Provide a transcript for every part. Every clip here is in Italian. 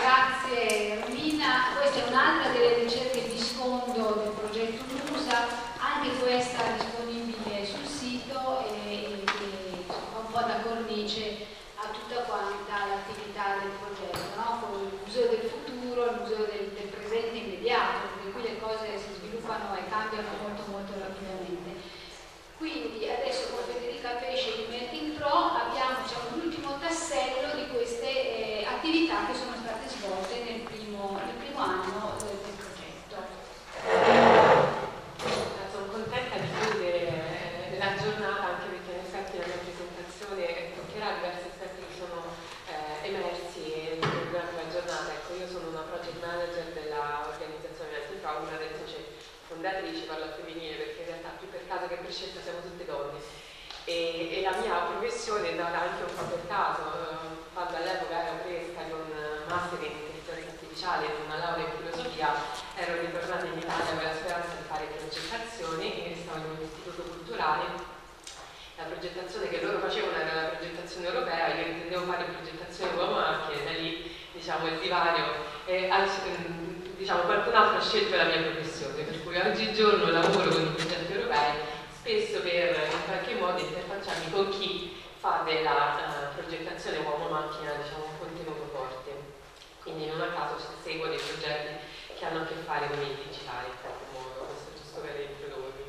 Grazie Romina. Questa è un'altra delle ricerche di sfondo del progetto MUSA, anche questa disponibile sul sito e fa un po' da cornice a tutta quanta l'attività del progetto, no? Con il museo del futuro, il museo del presente immediato, perché qui le cose si sviluppano e cambiano molto molto rapidamente. Quindi adesso con Federica Pesce di Melting Pro abbiamo, diciamo, l'ultimo tassello di queste attività che sono state svolte nel primo anno del progetto. Sono contenta di chiudere la giornata, anche perché in effetti la mia presentazione toccherà diversi aspetti che sono emersi durante la giornata. Ecco, io sono una project manager dell'organizzazione Melting Pro, una delle socie fondatrici, parlo al femminile perché in realtà più per caso che per scelta siamo tutte donne, e la mia professione è nata anche un po' per caso. Quando all'epoca ero fresca con un master in intelligenza artificiale e una laurea in filosofia, ero ritornata in Italia con la speranza di fare progettazione e stavo in un istituto culturale. La progettazione che loro facevano era la progettazione europea, io intendevo fare progettazione uomo-macchine, da lì diciamo il divario, diciamo qualcun altro ha scelto la mia professione, per cui oggigiorno lavoro con i progetti europei, spesso per in qualche modo interfacciarmi con chi fa della progettazione uomo-macchina, diciamo, un contenuto forte. Quindi non a caso seguo dei progetti che hanno a che fare con il digitale in qualche modo, questo giusto per introdurvi.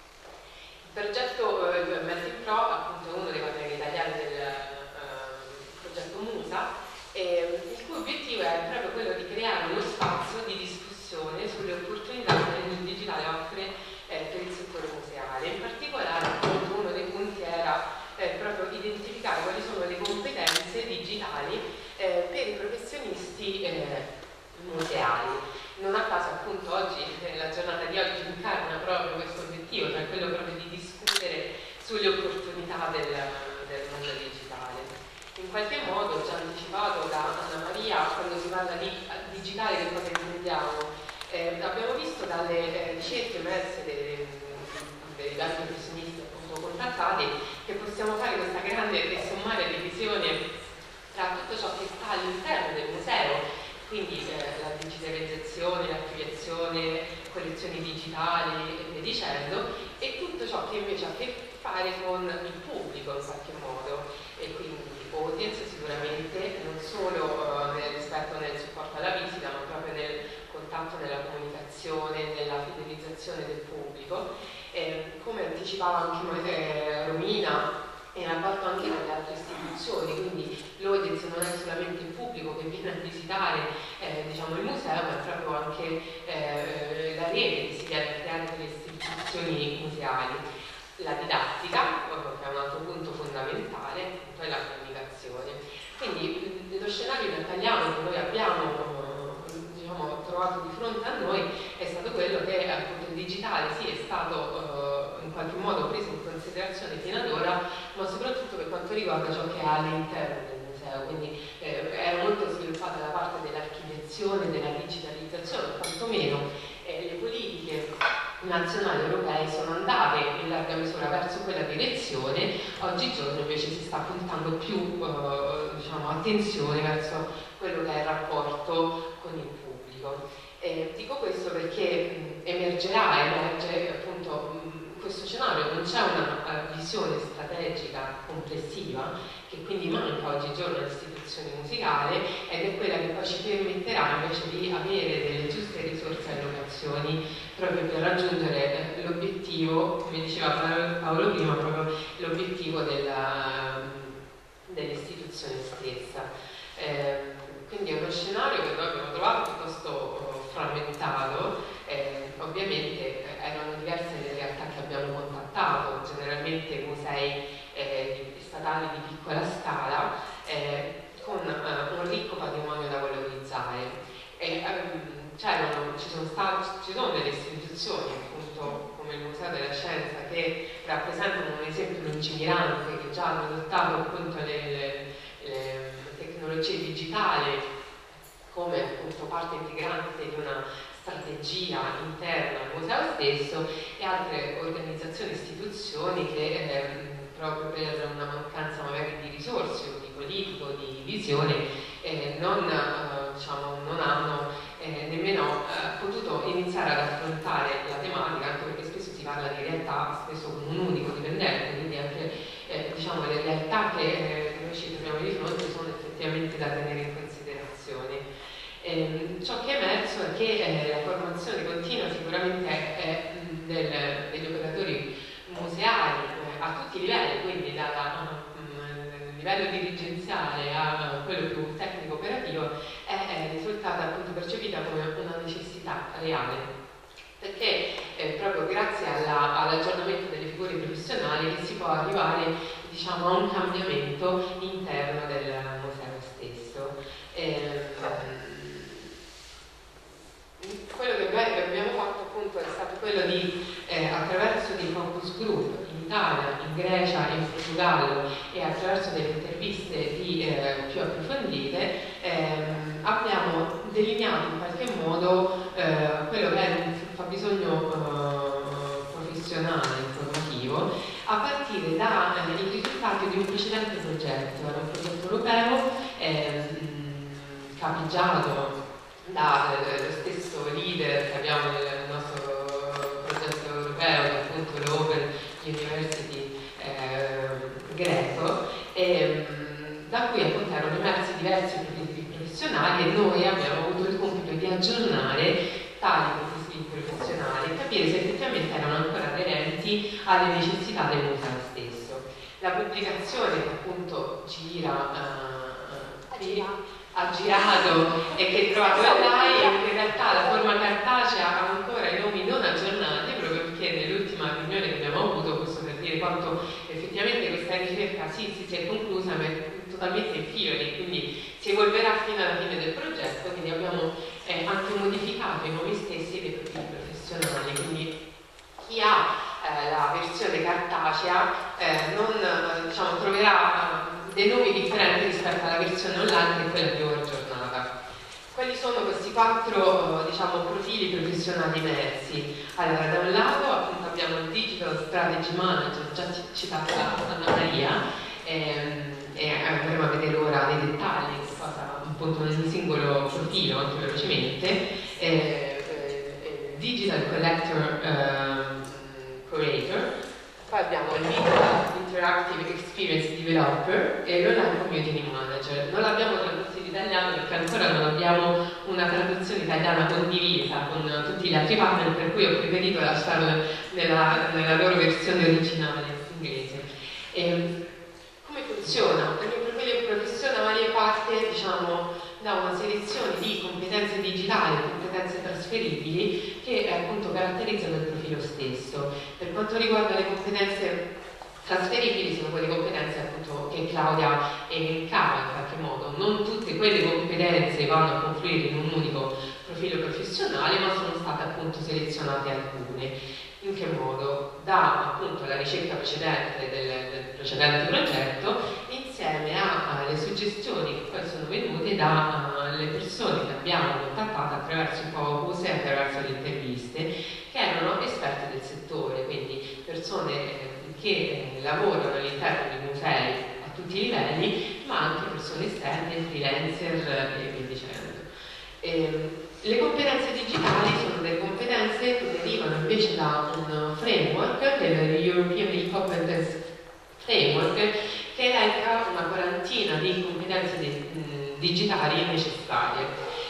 Il progetto Melting Pro appunto è uno dei partner italiani del progetto MUSA, il cui obiettivo è proprio quello di creare uno spazio di discussione sulle opportunità che il digitale offre per il settore museale. In particolare appunto uno dei punti era proprio identificare quali sono le competenze digitali per i professionisti museali. Non a caso appunto oggi, la giornata di oggi incarna proprio questo obiettivo, cioè quello proprio di discutere sulle opportunità del mondo digitale. In qualche modo, già anticipato da Anna Maria, quando si parla di digitale che cosa intendiamo? Abbiamo visto dalle ricerche emerse dei vari professionisti appunto contattati che possiamo fare questa grande e sommaria divisione tra tutto ciò che sta all'interno del museo, quindi la digitalizzazione, l'archiviazione, collezioni digitali e via dicendo, e tutto ciò che invece ha a che fare con il pubblico in qualche modo, e quindi audience sicuramente, non solo rispetto nel supporto alla visita, ma proprio nel contatto, nella comunicazione, nella fidelizzazione del pubblico. Come anticipava anche Romina, in rapporto anche con le altre istituzioni, quindi l'audience non è solamente il pubblico che viene a visitare diciamo, il museo, ma è proprio anche la rete che si viene a creare per le istituzioni museali. La didattica, che è un altro punto fondamentale, appunto, è la comunicazione. Quindi lo scenario italiano che noi abbiamo diciamo, trovato di fronte a noi è stato quello che appunto il digitale sì è stato in qualche modo preso in considerazione fino ad ora, ma soprattutto per quanto riguarda ciò che è all'interno del museo, quindi era molto sviluppata la parte dell'archiviazione, della digitalizzazione, quantomeno le politiche nazionali europee sono andate in larga misura verso quella direzione. Oggigiorno invece si sta puntando più diciamo, attenzione verso quello che è il rapporto con il pubblico. Dico questo perché emerge appunto questo scenario, non c'è una visione strategica complessiva che quindi manca oggigiorno alle istituzioni musicali, ed è quella che poi ci permetterà invece di avere delle giuste risorse e allocazioni proprio per raggiungere l'obiettivo, come diceva Paolo prima, proprio l'obiettivo dell'istituzione stessa. Quindi è uno scenario che noi abbiamo trovato piuttosto frammentato, ovviamente erano diverse le realtà che abbiamo contattato, generalmente musei statali di piccola scala, con un ricco patrimonio da valorizzare. Ci sono delle istituzioni, appunto come il Museo della Scienza, che rappresentano un esempio lungimirante, che già hanno adottato appunto le tecnologie digitali come appunto parte integrante di una strategia interna al museo stesso, e altre organizzazioni e istituzioni che proprio per una mancanza magari di risorse o di politico, di visione, non diciamo, non hanno nemmeno potuto iniziare ad affrontare la tematica, anche perché spesso si parla di realtà spesso con un unico dipendente, quindi anche diciamo, le realtà che noi ci troviamo di fronte sono effettivamente da tenere in considerazione. Ciò che è emerso è che la formazione continua sicuramente è degli operatori museali a tutti i livelli, quindi dal livello dirigenziale a quello più tecnico operativo, è risultata appunto percepita come una necessità reale, perché proprio grazie all'aggiornamento delle figure professionali che si può arrivare, diciamo, a un cambiamento interno del museo stesso. Quello che abbiamo fatto appunto è stato quello di, attraverso dei focus group in Italia, in Grecia, in Portogallo e attraverso delle interviste più approfondite, abbiamo delineato in qualche modo quello che è un fabbisogno professionale, informativo, a partire dai risultati di un precedente progetto. Era un progetto europeo capeggiato dallo stesso leader che abbiamo nel nostro progetto europeo, che è appunto l'Open University greco, da cui appunto erano emersi diversi profili professionali e noi abbiamo avuto il compito di aggiornare tali profili professionali e capire se effettivamente erano ancora aderenti alle necessità del museo stesso. La pubblicazione che appunto ha girato e che trovate online, in realtà la forma cartacea ha ancora i nomi non aggiornati, proprio perché nell'ultima riunione che abbiamo avuto, questo per dire quanto effettivamente questa ricerca si è conclusa, ma è totalmente in filo e quindi si evolverà fino alla fine del progetto, quindi abbiamo anche modificato i nomi stessi dei profili professionali, quindi chi ha la versione cartacea diciamo, troverà dei nomi differenti rispetto alla versione online che è quella più aggiornata. Quali sono questi 4 diciamo, profili professionali emersi? Allora, da un lato appunto abbiamo il Digital Strategy Manager, già citata da Anna Maria, e andremo a vedere ora nei dettagli cosa, appunto un singolo profilo anche velocemente. Digital Collector Curator, poi abbiamo il Interactive Experience Developer e l'Online Community Manager. Non l'abbiamo tradotto in italiano perché ancora non abbiamo una traduzione italiana condivisa con tutti gli altri partner, per cui ho preferito lasciarlo nella loro versione originale inglese. Come funziona? Il mio profilo professionale parte, diciamo, da una selezione di competenze digitali, competenze trasferibili che appunto caratterizzano il profilo stesso. Per quanto riguarda le competenze trasferibili, sono quelle competenze appunto che Claudia elencava in qualche modo. Non tutte quelle competenze vanno a confluire in un unico profilo professionale, ma sono state appunto selezionate alcune. In che modo? Da appunto la ricerca precedente del precedente progetto, insieme alle suggestioni che poi sono venute dalle persone che abbiamo contattato attraverso i focus e attraverso le interviste, che erano esperti del settore, quindi persone che lavorano all'interno di musei a tutti i livelli, ma anche persone esterne, freelancer e via dicendo. Le competenze digitali sono delle competenze che derivano invece da un framework, che è il European E-Competence Framework, che elenca una quarantina di competenze digitali necessarie.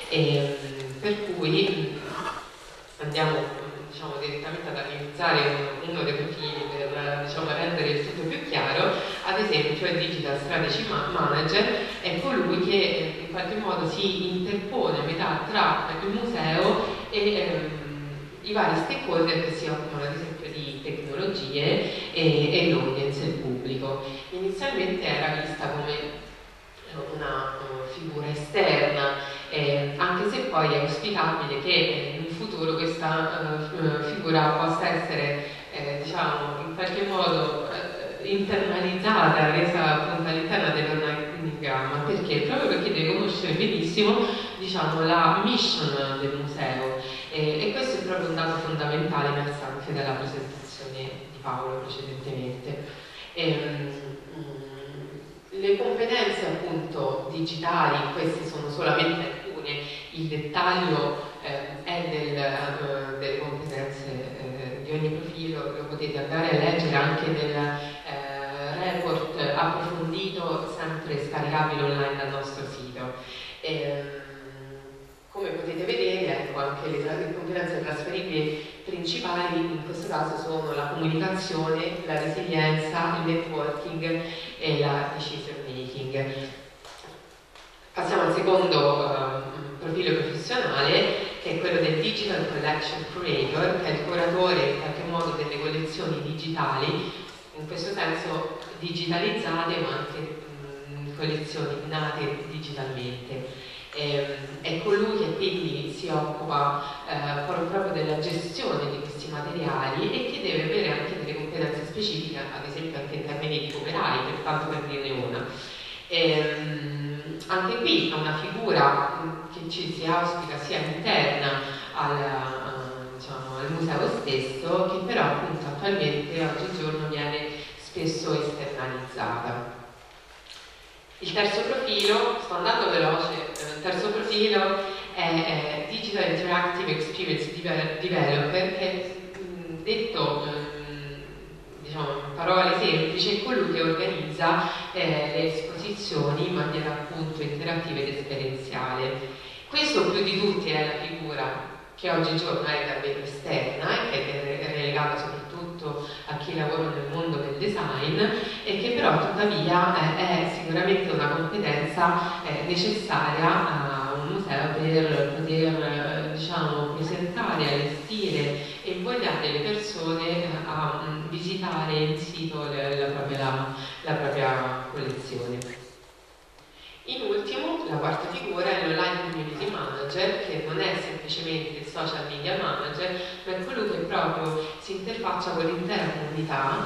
Per cui andiamo diciamo, direttamente ad analizzare uno dei profili per diciamo, rendere il tutto più chiaro. Ad esempio il Digital Strategy Manager è colui che in qualche modo si interpone a metà tra il museo e i vari stakeholder che si occupano ad esempio di tecnologie e l'audience, il pubblico. Inizialmente era vista come una figura esterna, anche se poi è auspicabile che in futuro questa figura possa essere diciamo, in qualche modo internalizzata, resa appunto all'interno dell'organigramma. Perché? Proprio perché deve conoscere benissimo diciamo, la mission del museo, e questo è proprio un dato fondamentale emerso anche dalla presentazione di Paolo precedentemente. Le competenze appunto digitali, queste sono solamente alcune, il dettaglio è delle competenze di ogni profilo, lo potete andare a leggere anche nel report approfondito, sempre scaricabile online dal nostro sito. Come potete vedere, ecco, anche le competenze trasferibili principali in questo caso sono la comunicazione, la resilienza, il networking e la decision making. Passiamo al secondo profilo professionale, che è quello del Digital Collection Curator, che è il curatore in qualche modo delle collezioni digitali, in questo senso digitalizzate ma anche collezioni nate digitalmente. È colui che quindi si occupa proprio della gestione di questi materiali e che deve avere anche delle competenze specifiche, ad esempio anche in termini di copyright, tanto per dirne una. Anche qui è una figura che si auspica sia interna al museo stesso, che però appunto attualmente oggigiorno viene spesso esternalizzata. Il terzo profilo, sto andando veloce, il terzo profilo è Digital Interactive Experience Developer, che detto diciamo in parole semplici è colui che organizza le esposizioni in maniera appunto interattiva ed esperienziale. Questo più di tutti è la figura che oggigiorno è davvero esterna e che è relegata soprattutto a chi lavora nel mondo del design e che però tuttavia è sicuramente una competenza necessaria a un museo per poter diciamo, presentare, allestire e invogliare le persone a visitare in sito la propria collezione. In ultimo, la quarta figura è l'Online Community Manager, che non è semplicemente il social media manager, ma è colui che proprio si interfaccia con l'intera comunità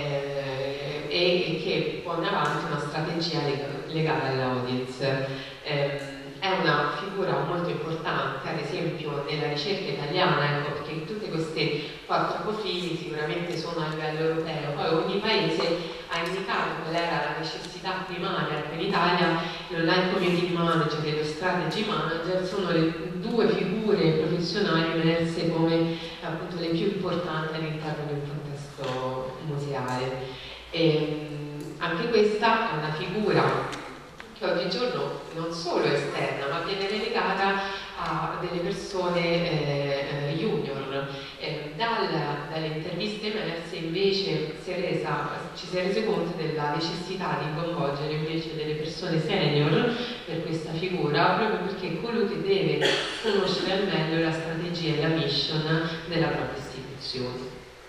e che pone avanti una strategia legata all'audience. È una figura molto importante, ad esempio nella ricerca italiana, ecco, perché tutte queste quattro profili sicuramente sono a livello europeo, poi ogni paese ha indicato qual era la necessità primaria. Ecco, in Italia l'Online Community Manager e lo Strategy Manager sono le due figure professionali emerse come appunto le più importanti all'interno del contesto museale. Anche questa è una figura che oggigiorno non solo è esterna, ma viene relegata a delle persone junior. Dalle interviste emerse invece ci si è reso conto della necessità di coinvolgere invece delle persone senior per questa figura, proprio perché è colui che deve conoscere al meglio la strategia e la mission della propria istituzione.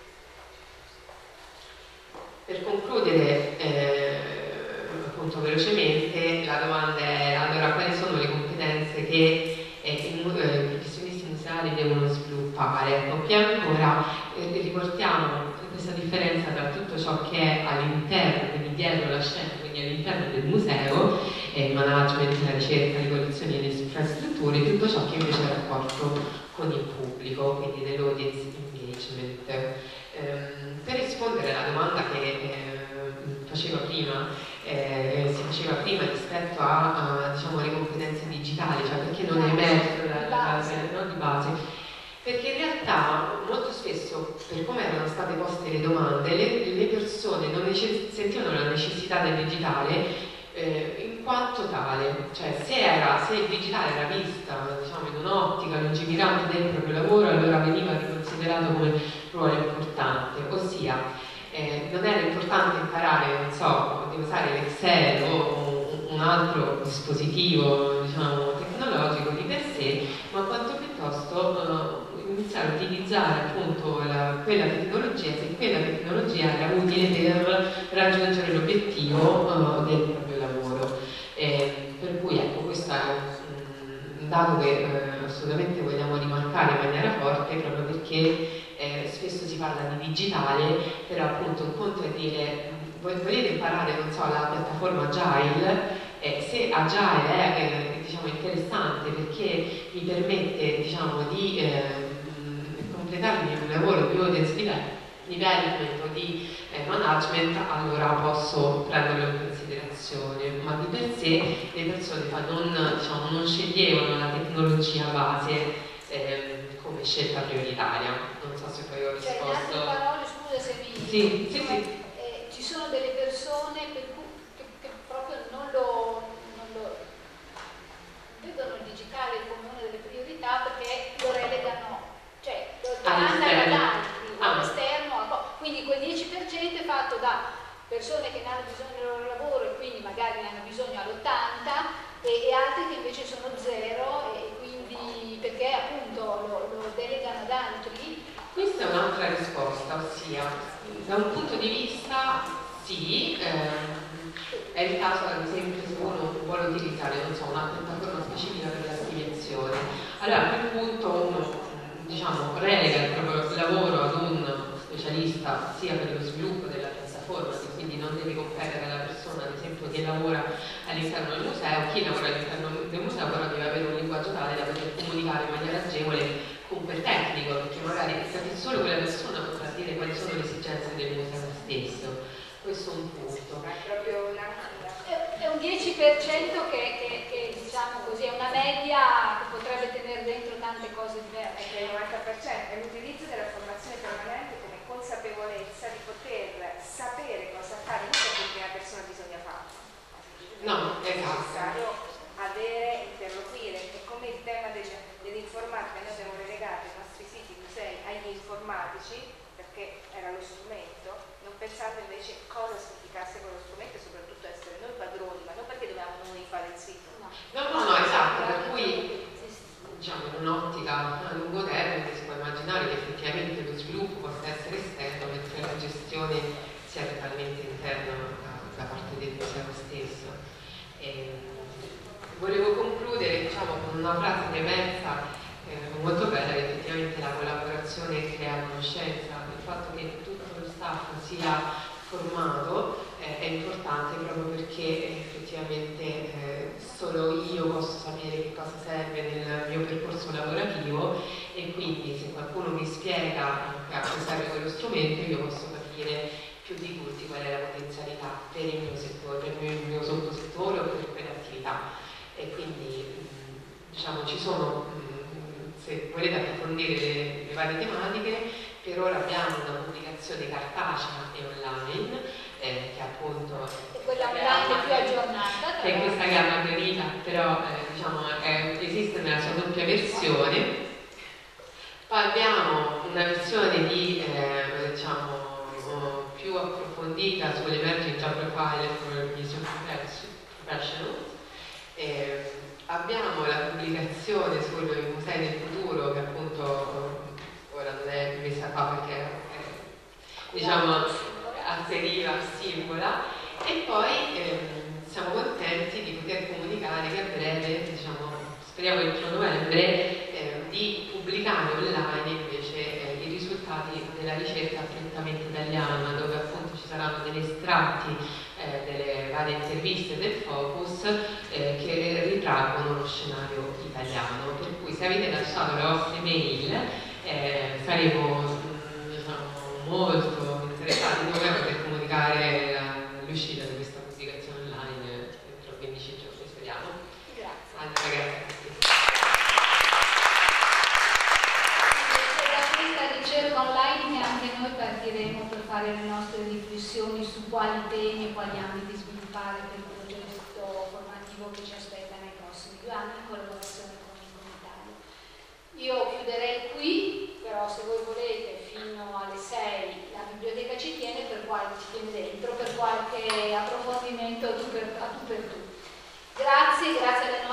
Per concludere, appunto velocemente, la domanda è allora quali sono le competenze che i professionisti museali devono sviluppare. Qui ancora riportiamo questa differenza tra tutto ciò che è all'interno, quindi dietro la scena, quindi all'interno del museo, il management, la ricerca, le collezioni e le infrastrutture, e tutto ciò che invece è il rapporto con il pubblico, quindi dell'audience engagement. Per rispondere alla domanda che si faceva prima rispetto a diciamo, le competenze digitali, cioè perché non è emerso no, di base, perché in realtà molto spesso, per come erano state poste le domande, le persone non sentivano la necessità del digitale in quanto tale, cioè se il digitale era vista diciamo, in un'ottica lungimirante del proprio lavoro, allora veniva riconsiderato come ruolo importante, ossia non era importante imparare, non so, di usare l'Excel o un altro dispositivo diciamo, tecnologico di per sé, ma quanto piuttosto iniziare a utilizzare appunto quella tecnologia, se quella tecnologia era utile per raggiungere l'obiettivo del proprio lavoro. Per cui ecco, questo è un dato che assolutamente vogliamo rimarcare in maniera forte, proprio perché spesso si parla di digitale, però appunto un conto è dire volete imparare, non so, la piattaforma Agile, se Agile è diciamo, interessante perché mi permette diciamo, di completare il mio lavoro di audience development o di management, allora posso prenderlo in considerazione, ma di per sé le persone non sceglievano la tecnologia tecnologia base come scelta prioritaria. Non so se poi ho risposto. Cioè, in altre parole, scusa se mi... Sì. Ci sono delle persone che proprio non lo vedono il digitale come una delle priorità perché lo relegano, cioè lo andano ad altri, all'esterno, quindi quel 10% è fatto da persone che ne hanno bisogno del loro lavoro e quindi magari ne hanno bisogno all'80% e altri che invece sono 0 e quindi perché appunto lo delegano ad altri. Questa è un'altra risposta, ossia da un punto di vista sì, è il caso ad esempio se uno vuole utilizzare, non so, una piattaforma specifica per l'archiviazione, allora a quel punto uno diciamo relega il proprio lavoro ad un specialista sia per lo sviluppo della piattaforma, che quindi non deve competere alla persona ad esempio che lavora all'interno del museo, chi lavora all'interno del museo però deve avere un linguaggio tale da poter comunicare in maniera agevole con quel tecnico, perché magari solo quella persona potrà dire quali sono le esigenze del museo stesso. Questo è un punto. È un 10% che diciamo così, è una media che potrebbe tenere dentro tante cose diverse. È il 90%, è l'utilizzo della formazione permanente come consapevolezza di poter sapere cosa fare, non perché una persona bisogna farlo. No, è necessario avere, interloquire, è come il tema dell'informatica, noi abbiamo relegato i nostri siti musei agli informatici perché era lo strumento, non pensando invece cosa significasse quello strumento e soprattutto essere noi padroni, ma non perché dovevamo noi fare il sito. No, esatto, per cui diciamo in un'ottica a lungo termine si può immaginare che effettivamente lo sviluppo possa essere esterno mentre la gestione sia totalmente interna da parte del museo stesso. Volevo concludere diciamo, con una frase premensa molto bella, che effettivamente la collaborazione crea conoscenza, il fatto che tutto lo staff sia formato è importante proprio perché effettivamente solo io posso sapere che cosa serve nel mio percorso lavorativo e quindi se qualcuno mi spiega a cosa serve quello strumento io posso capire più di tutti qual è la potenzialità per il mio settore, per il mio sottosettore o per quell'attività. E quindi diciamo ci sono, se volete approfondire le varie tematiche, per ora abbiamo una pubblicazione cartacea e online che appunto è quella online più aggiornata, che è questa che è Margherita, però diciamo esiste nella sua doppia versione. Poi abbiamo una versione di diciamo più approfondita sull'emerging job profile for museum professionals. Abbiamo la pubblicazione sui musei del futuro che appunto ora non è messa qua perché diciamo asseriva, singola, e poi siamo contenti di poter comunicare che a breve, diciamo, speriamo il 1 novembre, di pubblicare online invece i risultati della ricerca prettamente italiana, dove appunto ci saranno degli estratti delle varie interviste del Focus che ritraggono lo scenario italiano, per cui se avete lasciato le vostre mail saremo diciamo, molto interessati come poter comunicare l'uscita di questa pubblicazione online entro 15 giorni, speriamo. Grazie. Allora, grazie. Da questa ricerca online anche noi partiremo per fare le nostre riflessioni su quali temi e quali ambiti sviluppare per il progetto formativo che ci aspetta nei prossimi 2 anni in collaborazione con il Comunitario. Io chiuderei qui, però se voi volete fino alle 6 la biblioteca ci tiene dentro per qualche approfondimento a tu per tu. Grazie alle nostre